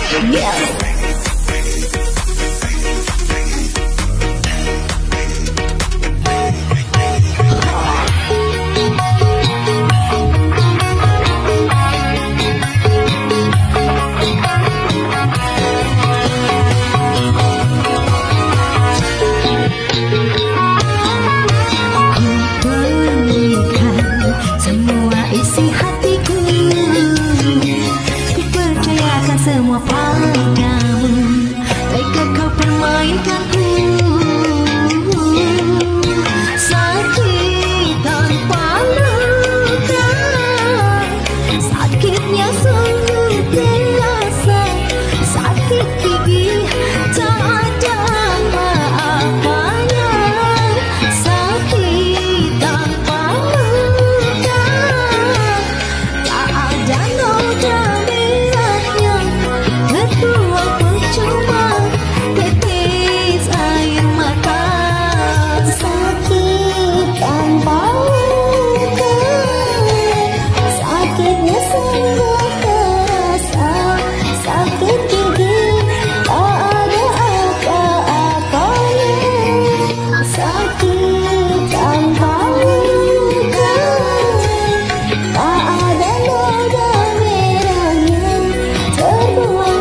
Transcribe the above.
Semua padamu, baiklah kau permainkanku. Sakit tanpa luka, sakitnya sungguh terasa. Sakit gigi tak ada apa-apanya. Sakit tanpa luka, tak ada noda. Terbuang percuma, tetes air mata. Sakit tanpa luka, sakitnya sungguh terasa. Sakit gigi tak ada apa-apanya. Sakit tanpa luka, tak ada noda merahnya. Terbuang